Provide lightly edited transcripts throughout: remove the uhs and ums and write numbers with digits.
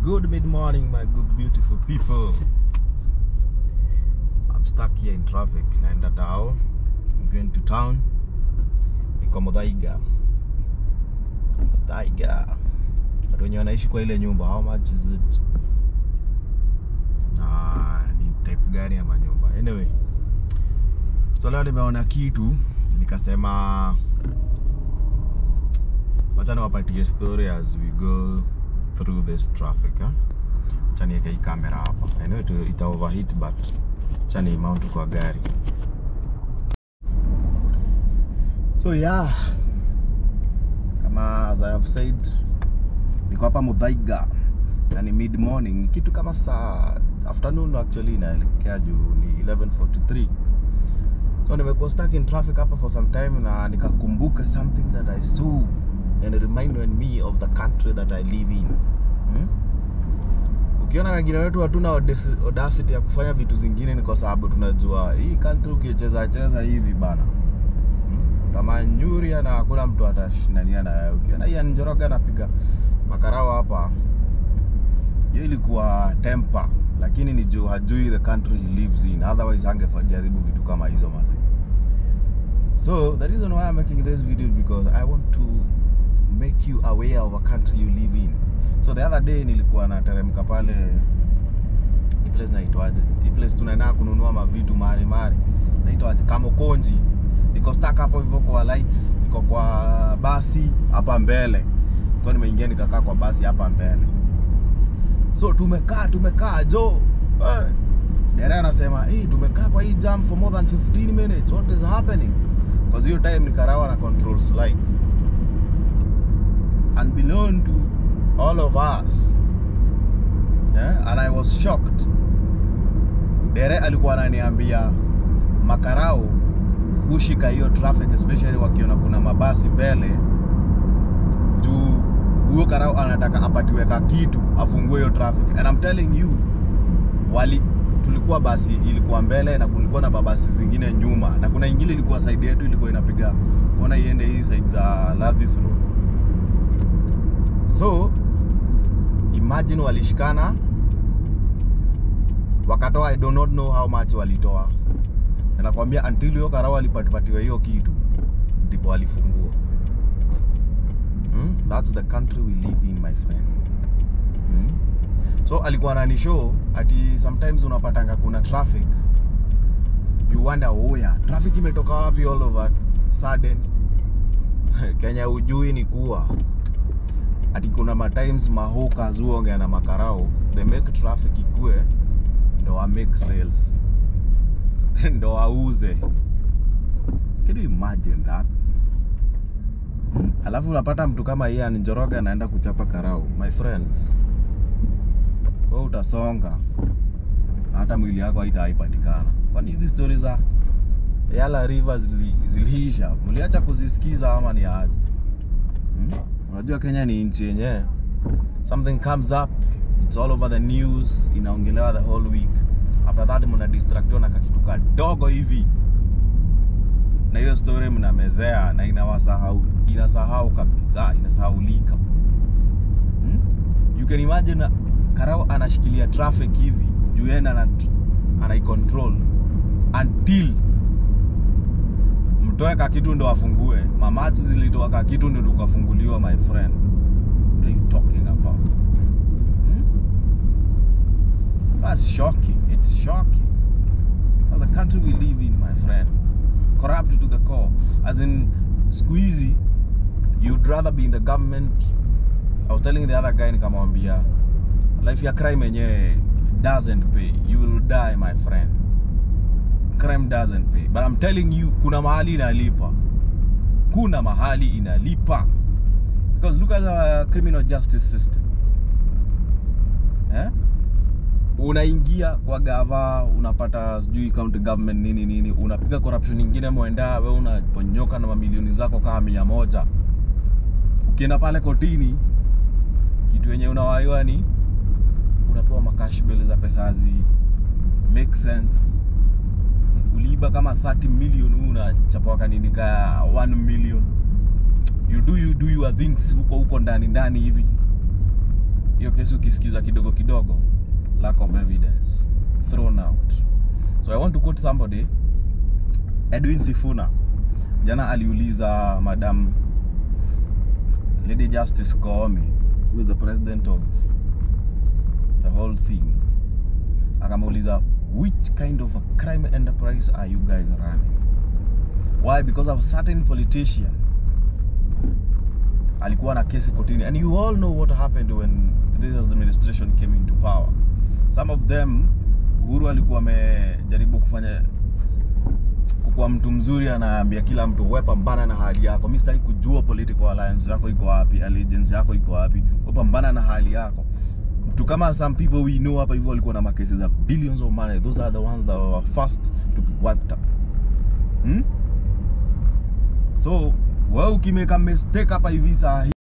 Good mid-morning, my good beautiful people. I'm stuck here in traffic. Naenda town. I'm going to town. Niko Muthaiga. Watu wenye wanaishi kwa ile nyumba, how much is it? Ni type gani ya manyumba? Anyway. So leo nimeona kitu, nikasema wacha niwapatie story as we go through this traffic. Acha niweke hii camera hapa. I know it overheat, but acha ni mount kwa gari. So yeah, kama as I have said, niko hapa Muthaiga na ni mid morning, kitu kama saa afternoon actually, inaelekea juu ni 11:43. So nimekuwa stuck in traffic hapa for some time na nikakumbuka something that I saw and it reminded me of the country that I live in. Ukiona wengine wetu hatuna audacity ya kufanya vitu zingine, ni kwa sababu tunajua hii country ukicheza hivi bana, kama nyuria na hakuna mtu atashindania na wewe. Ukiona hii Njoroge anapiga makarao hapa, hiyo ilikuwa temper, lakini ni juu hajui the country he lives in, otherwise angefajaribu vitu kama hizo mazi. So the reason why I'm making this video is because I want to make you aware of a country you live in. So the other day nilikuwa na teremka pale, hii place naitwaje? Hii place tunaenda kununua mavitu mari naitwaje? Kamokonji. Niko stuck hapo hivyo kwa lights, niko kwa basi hapa mbele. Kwa nimeingia nikakaa kwa basi hapa mbele. So tumekaa jo. Dereva anasema, tumekaa kwa hii jam for more than 15 minutes. What is happening? Because your time nikarawa na controls lights. Unbeknown to all of us. And I was shocked. Dere alikuwa ananiambia makarao hushika hiyo traffic, especially wakiona kuna mabasi mbele, juu huyo karao anataka apatiwe kitu afungue hiyo traffic. And I'm telling you, tulikuwa basi ilikuwa mbele na kulikuwa na babasi zingine nyuma, na kuna ingine ilikuwa side yetu ilikuwa inapiga kona iende hii side za Ladis Road. So imagine walishikana wakatoa, I do not know how much walitoa, na nakwambia until hiyo karao alipatiwa hiyo kitu ndipo walifungua. That's the country we live in, my friend. So alikuwa ananishow ati sometimes unapatanga kuna traffic, you wonder traffic imetoka wapi all over sudden. Kenya ujui ni kuwa ati kuna times mahoka zuonge na makarao, they make traffic ikue ndo wa make sales ndo wauze. Can you imagine that? Alafu unapata mtu kama yeye Njoroge anaenda kuchapa karao, my friend, wewe utasonga hata mwili yako haitaipatikana. Kwani hizi stories za Yala Rivers ziliisha, mliacha kuzisikiza ama ni aje? Unajua Kenya ni nchi yenyewe, something comes up, it's all over the news, inaongelewa the whole week. After that mna distractiwa na kitu kadogo hivi, na hiyo story mnamezea na inasahau kabisa, inasahaulika. You can imagine karao anashikilia traffic hivi, juu yeye anaicontrol until mtoe kitu ndo afungue. Mamachi zilitoa kitu ndo tukafunguliwa, my friend. What are you talking about? That's shocking. It's shocking. That's the country we live in, my friend. Corrupt to the core. As in, squeezy, you'd rather be in the government. I was telling the other guy, nikamwambia, life ya crime yenyewe doesn't pay. You will die, my friend. Crime doesn't pay. But I'm telling you, kuna mahali inalipa. Kuna mahali inalipa. Because look at the criminal justice system. Unaingia kwa gava, unapata sijui county government nini, unapiga corruption nyingine mwenda, wewe unaponyoka na mamilioni zako kama 100. Ukienda pale kotini, kitu yenye unawaiwa ni unapewa makash bill za pesa hazi make sense. Uliiba kama 30 million, unachapwa kanini ka 1 million. You do your things huko ndani hivi. hiyo kesi ukisikiza kidogo kidogo, lack of evidence, thrown out. So I want to quote somebody, Edwin Sifuna. Jana aliuliza Madam Lady Justice Koome, who is the president of the whole thing. Akamuuliza, which kind of a crime enterprise are you guys running? Why? Because of a certain politician alikuwa na kesi kotini, and you all know what happened when this administration came into power. Some of them, Uhuru alikuwa amejaribu kufanya kwa mtu mzuri, anaambia kila mtu wewe pambana na hali yako. Mimi sitaki kujua political alliance yako iko wapi, allegiance yako iko wapi. Wewe pambana na hali yako. Mtu kama some people we know hapa hivyo walikuwa na makesi za billions of money. Those are the ones that were first to be wiped up. So, wewe ukimeka mistake hapa hivi saa hii,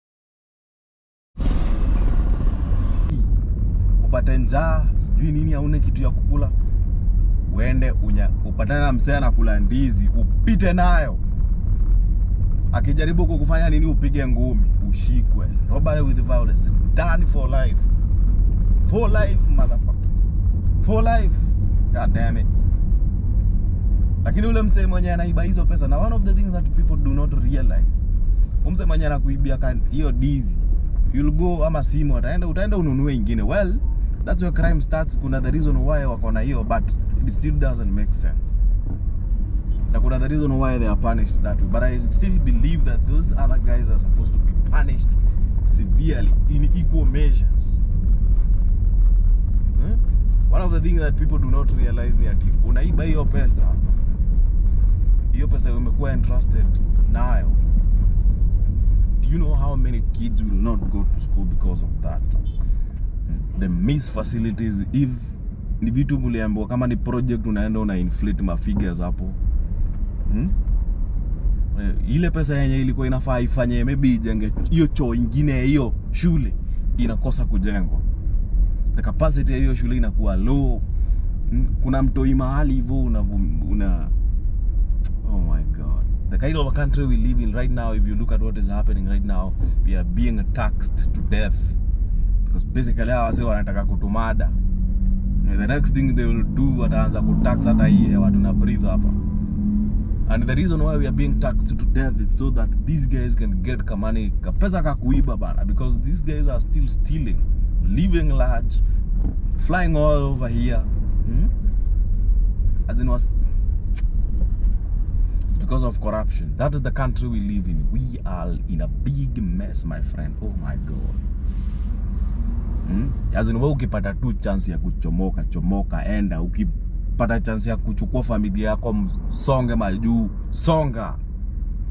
upate njaa, sijui nini, hauna kitu ya kukula, uende upatane na msee anakula ndizi, upite nayo. Akijaribu kukufanya nini, upige ngumi, ushikwe. Robbery with violence, done for life. For life, motherfucker. For life. God damn it. Lakini ule msee mwenye anaiba hizo pesa, na one of the things that people do not realize, msee mwenye anakuibia hiyo dizi, you'll go ama simu, utaenda ununue ingine. Well, that's where crime starts. Kuna the reason why wako na hiyo, but it still doesn't make sense. Na kuna the reason why they are punished that way, but I still believe that those other guys are supposed to be punished severely in equal measures. One of the things that people do not realize ni ati unaiba hiyo pesa umekuwa entrusted nayo. Do you know how many kids will not go to school because of that? The miss facilities, if ni vitu muliambiwa kama ni project unaenda una inflate ma figures hapo. Ile pesa yenye ilikuwa inafaa ifanye maybe ijenge hiyo choo ingine, hiyo shule inakosa kujengwa. The capacity ya hiyo shule inakuwa low. Kuna mtoi mahali hivyo oh my god. The kind of a country we live in right now, if you look at what is happening right now, we are being taxed to death. Because basically hawase wanataka kutumada. The next thing they will do, wataanza kutax hata hii watu na breathe hapa. And the reason why we are being taxed to death is so that these guys can get kamani kapesa kakuiba bana, because these guys are still stealing, living large, flying all over here. As in was, it's because of corruption. That is the country we live in. We are in a big mess, my friend. Oh my god. As in wewe ukipata tu chance ya chomoka enda. Ukipata chance ya kuchukua familia yako, songe majuu, songa.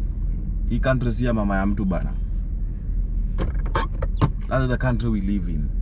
Hii country si ya mama ya mtu bana. That is the country we live in.